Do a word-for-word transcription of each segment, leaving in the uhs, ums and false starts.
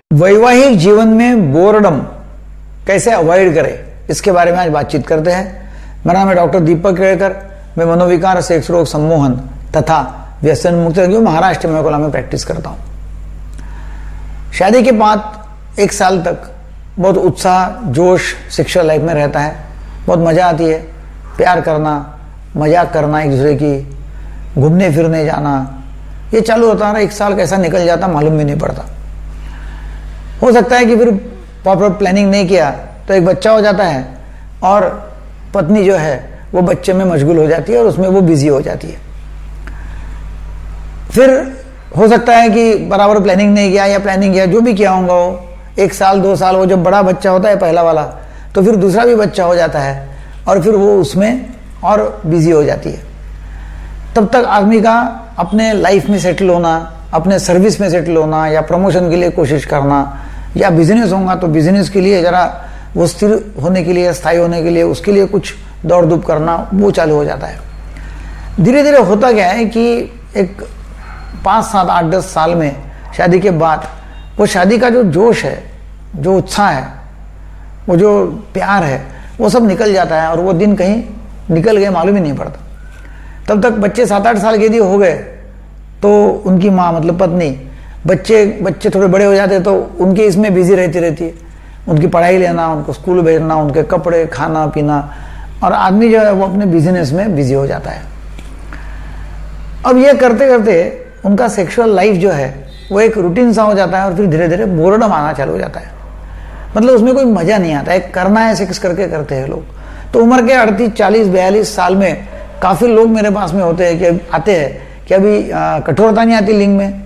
वैवाहिक जीवन में बोर्डम कैसे अवॉइड करें, इसके बारे में आज बातचीत करते हैं। मेरा नाम है डॉक्टर दीपक केड़कर। मैं मनोविकार, सेक्स रोग, सम्मोहन तथा व्यसन मुक्त महाराष्ट्र में कोला में प्रैक्टिस करता हूं। शादी के बाद एक साल तक बहुत उत्साह, जोश सेक्सुअल लाइफ में रहता है। बहुत मजा आती है, प्यार करना, मजाक करना, एक दूसरे की घूमने फिरने जाना, ये चालू होता है। एक साल कैसा निकल जाता मालूम भी नहीं पड़ता। हो सकता है कि फिर प्रॉपर प्लानिंग नहीं किया तो एक बच्चा हो जाता है और पत्नी जो है वो बच्चे में मशगूल हो जाती है और उसमें वो बिजी हो जाती है। फिर हो सकता है कि बराबर प्लानिंग नहीं किया या प्लानिंग किया, जो भी किया होगा वो एक साल दो साल, वो जब बड़ा बच्चा होता है पहला वाला, तो फिर दूसरा भी बच्चा हो जाता है और फिर वो उसमें और बिजी हो जाती है। तब तक आदमी का अपने लाइफ में सेटल होना, अपने सर्विस में सेटल होना या प्रमोशन के लिए कोशिश करना, या बिजनेस होगा तो बिजनेस के लिए जरा वो स्थिर होने के लिए, स्थायी होने के लिए, उसके लिए कुछ दौड़ धूप करना, वो चालू हो जाता है। धीरे धीरे होता क्या है कि एक पाँच सात आठ दस साल में शादी के बाद वो शादी का जो जोश है, जो उत्साह है, वो जो प्यार है, वो सब निकल जाता है और वो दिन कहीं निकल गए मालूम ही नहीं पड़ता। तब तक बच्चे सात आठ साल के यदि हो गए तो उनकी माँ मतलब पत्नी, बच्चे बच्चे थोड़े बड़े हो जाते तो उनके इसमें बिजी रहती रहती है। उनकी पढ़ाई लेना, उनको स्कूल भेजना, उनके कपड़े, खाना पीना, और आदमी जो है वो अपने बिजनेस में बिजी हो जाता है। अब ये करते करते उनका सेक्सुअल लाइफ जो है वो एक रूटीन सा हो जाता है और फिर धीरे धीरे बोर्डम आना चालू हो जाता है। मतलब उसमें कोई मजा नहीं आता है, करना है सेक्स करके करते हैं लोग। तो उम्र के अड़तीस चालीस बयालीस साल में काफी लोग मेरे पास में होते हैं कि आते हैं कि अभी कठोरता नहीं आती लिंग में,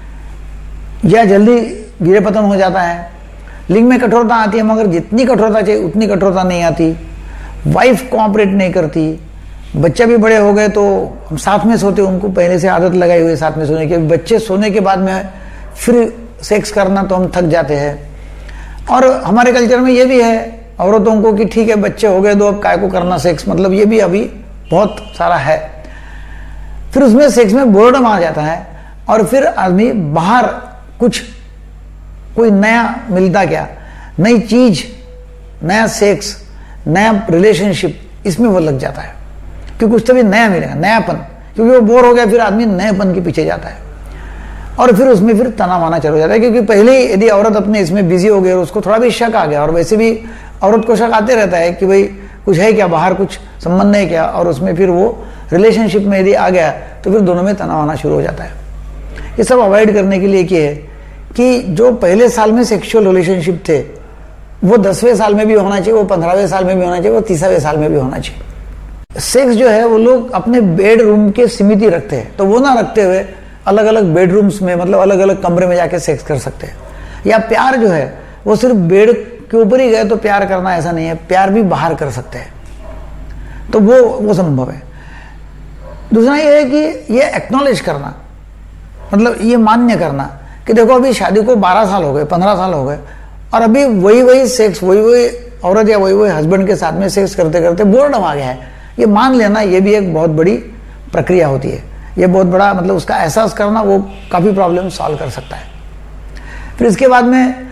या जल्दी गिरे पतन हो जाता है। लिंग में कठोरता आती है मगर जितनी कठोरता चाहिए उतनी कठोरता नहीं आती। वाइफ कोऑपरेट नहीं करती। बच्चे भी बड़े हो गए तो हम साथ में सोते, उनको पहले से आदत लगाई हुई है साथ में सोने की। बच्चे सोने के बाद में फिर सेक्स करना तो हम थक जाते हैं। और हमारे कल्चर में ये भी है औरतों को कि ठीक है बच्चे हो गए तो अब काय को करना सेक्स, मतलब ये भी अभी बहुत सारा है। फिर उसमें सेक्स में बोर्डम आ जाता है और फिर आदमी बाहर कुछ कोई नया मिलता, क्या नई चीज, नया सेक्स, नया रिलेशनशिप, इसमें वो लग जाता है कि कुछ तो भी नया मिलेगा, नयापन। क्योंकि वो बोर हो गया फिर आदमी नएपन के पीछे जाता है और फिर उसमें फिर तनाव आना चालू हो जाता है। क्योंकि पहले ही यदि औरत अपने इसमें बिजी हो गई और उसको थोड़ा भी शक आ गया, और वैसे भी औरत को शक आते रहता है कि भाई कुछ है क्या, बाहर कुछ संबंध है क्या, और उसमें फिर वो रिलेशनशिप में यदि आ गया तो फिर दोनों में तनाव आना शुरू हो जाता है। ये सब अवॉइड करने के लिए क्या है कि जो पहले साल में सेक्सुअल रिलेशनशिप थे वो दसवें साल में भी होना चाहिए, वो पंद्रहवें साल में भी होना चाहिए, वो तीसवें साल में भी होना चाहिए। सेक्स जो है वो लोग अपने बेडरूम के सीमित ही रखते हैं, तो वो ना रखते हुए अलग अलग बेडरूम्स में, मतलब अलग अलग कमरे में जाके सेक्स कर सकते हैं। या प्यार जो है वो सिर्फ बेड के ऊपर ही गए तो प्यार करना, ऐसा नहीं है, प्यार भी बाहर कर सकते हैं, तो वो वो संभव है। दूसरा ये है कि ये एक्नॉलेज करना, मतलब ये मान्य करना कि देखो अभी शादी को बारह साल हो गए, पंद्रह साल हो गए और अभी वही वही सेक्स, वही वही औरत या वही वही हस्बैंड के साथ में सेक्स करते करते बोर्डम आ गया है। ये मान लेना, ये भी एक बहुत बड़ी प्रक्रिया होती है। ये बहुत बड़ा, मतलब उसका एहसास करना वो काफ़ी प्रॉब्लम सॉल्व कर सकता है। फिर इसके बाद में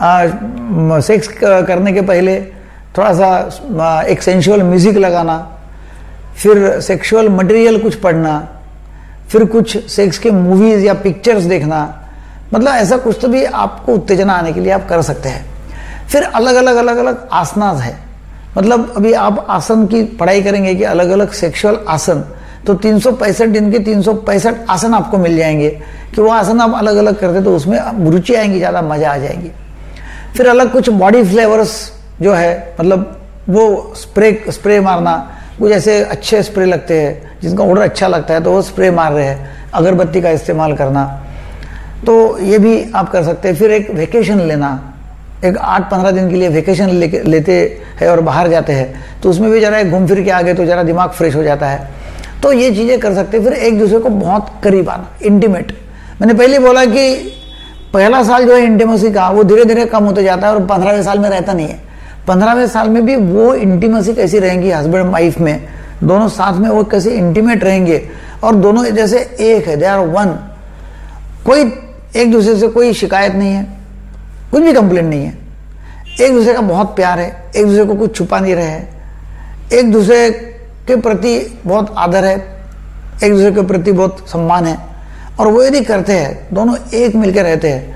आ, सेक्स करने के पहले थोड़ा सा एक सेंशुअल म्यूजिक लगाना, फिर सेक्सुअल मटेरियल कुछ पढ़ना, फिर कुछ सेक्स के मूवीज या पिक्चर्स देखना, मतलब ऐसा कुछ तो भी आपको उत्तेजना आने के लिए आप कर सकते हैं। फिर अलग अलग अलग अलग आसनास है, मतलब अभी आप आसन की पढ़ाई करेंगे कि अलग अलग सेक्सुअल आसन, तो तीन सौ पैंसठ दिन के तीन सौ पैंसठ आसन आपको मिल जाएंगे कि वो आसन आप अलग अलग करते तो उसमें रुचि आएंगी, ज़्यादा मजा आ जाएगी। फिर अलग कुछ बॉडी फ्लेवर्स जो है, मतलब वो स्प्रे स्प्रे मारना, कुछ ऐसे अच्छे स्प्रे लगते हैं जिनका ऑर्डर अच्छा लगता है तो वो स्प्रे मार रहे हैं, अगरबत्ती का इस्तेमाल करना, तो ये भी आप कर सकते हैं। फिर एक वेकेशन लेना, एक आठ पंद्रह दिन के लिए वेकेशन ले, लेते हैं और बाहर जाते हैं तो उसमें भी जरा घूम फिर के आ गए तो जरा दिमाग फ्रेश हो जाता है, तो ये चीज़ें कर सकते हैं। फिर एक दूसरे को बहुत करीब आना, इंटीमेट। मैंने पहले बोला कि पहला साल जो है इंटीमेसी का वो धीरे धीरे कम होते जाता है और पंद्रहवें साल में रहता नहीं है। पंद्रहवें साल में भी वो इंटीमेसी कैसी रहेंगी हस्बैंड वाइफ में, दोनों साथ में वो कैसे इंटीमेट रहेंगे और दोनों जैसे एक है, दे आर वन। कोई एक दूसरे से कोई शिकायत नहीं है, कुछ भी कंप्लेंट नहीं है, एक दूसरे का बहुत प्यार है, एक दूसरे को कुछ छुपा नहीं रहे हैं, एक दूसरे के प्रति बहुत आदर है, एक दूसरे के प्रति बहुत सम्मान है, और वो यदि करते हैं, दोनों एक मिलकर रहते हैं,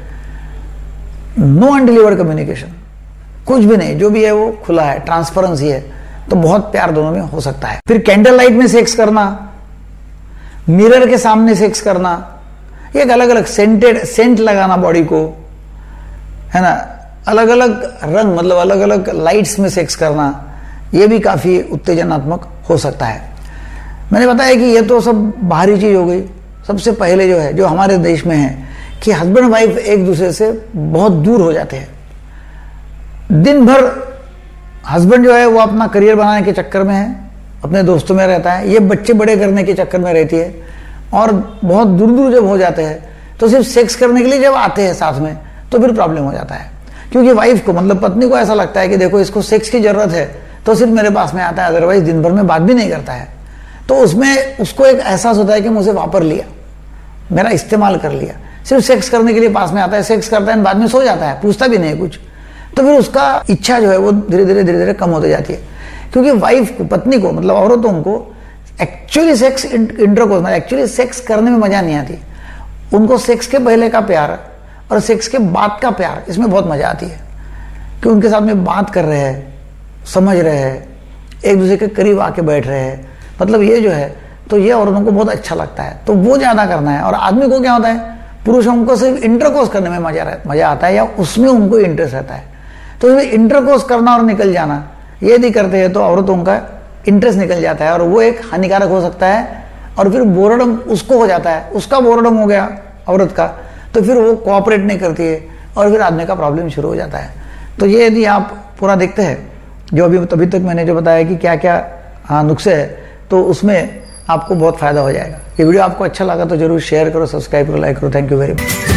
नो अनडिलीवर्ड कम्युनिकेशन, कुछ भी नहीं, जो भी है वो खुला है, ट्रांसपेरेंसी है, तो बहुत प्यार दोनों में हो सकता है। फिर कैंडल लाइट में सेक्स करना, मिरर के सामने सेक्स करना, एक अलग अलग सेंटेड सेंट लगाना बॉडी को, है ना, अलग अलग रंग मतलब अलग अलग लाइट्स में सेक्स करना, ये भी काफी उत्तेजनात्मक हो सकता है। मैंने बताया कि ये तो सब बाहरी चीज हो गई। सबसे पहले जो है, जो हमारे देश में है कि हस्बैंड वाइफ एक दूसरे से बहुत दूर हो जाते हैं। दिन भर हस्बैंड जो है वो अपना करियर बनाने के चक्कर में है, अपने दोस्तों में रहता है, ये बच्चे बड़े करने के चक्कर में रहती है, और बहुत दूर दूर जब हो जाते हैं तो सिर्फ सेक्स करने के लिए जब आते हैं साथ में तो फिर प्रॉब्लम हो जाता है। क्योंकि वाइफ को मतलब पत्नी को ऐसा लगता है कि देखो इसको सेक्स की जरूरत है तो सिर्फ मेरे पास में आता है, अदरवाइज दिन भर में बात भी नहीं करता है। तो उसमें उसको एक एहसास होता है कि मुझे वापर लिया, मेरा इस्तेमाल कर लिया, सिर्फ सेक्स करने के लिए पास में आता है, सेक्स करता है, बाद में सो जाता है, पूछता भी नहीं कुछ। तो फिर उसका इच्छा जो है वो धीरे धीरे धीरे धीरे कम होती जाती है। क्योंकि वाइफ को, पत्नी को मतलब औरतों को एक्चुअली सेक्स इंटरकोर्स मतलब एक्चुअली सेक्स करने में मजा नहीं आती। उनको सेक्स के पहले का प्यार और सेक्स के बाद का प्यार, इसमें बहुत मजा आती है कि उनके साथ में बात कर रहे हैं, समझ रहे हैं, एक दूसरे के करीब आके बैठ रहे हैं, मतलब ये जो है, तो ये औरतों को बहुत अच्छा लगता है। तो वो ज्यादा करना है। और आदमी को क्या होता है, पुरुषों को सिर्फ इंटरकोर्स करने में मजा मजा आता है, या उसमें उनको इंटरेस्ट रहता है। तो इसमें इंटरकोर्स करना और निकल जाना, ये यदि करते हैं तो औरतों का इंटरेस्ट निकल जाता है, और वो एक हानिकारक हो सकता है। और फिर बोरडम उसको हो जाता है, उसका बोरडम हो गया औरत का, तो फिर वो कोऑपरेट नहीं करती है, और फिर आदमी का प्रॉब्लम शुरू हो जाता है। तो ये यदि आप पूरा देखते हैं, जो अभी तभी तक मैंने जो बताया कि क्या क्या हाँ नुस्खे है, तो उसमें आपको बहुत फायदा हो जाएगा। ये वीडियो आपको अच्छा लगा तो जरूर शेयर करो, सब्सक्राइब करो, लाइक करो। Thank you very much.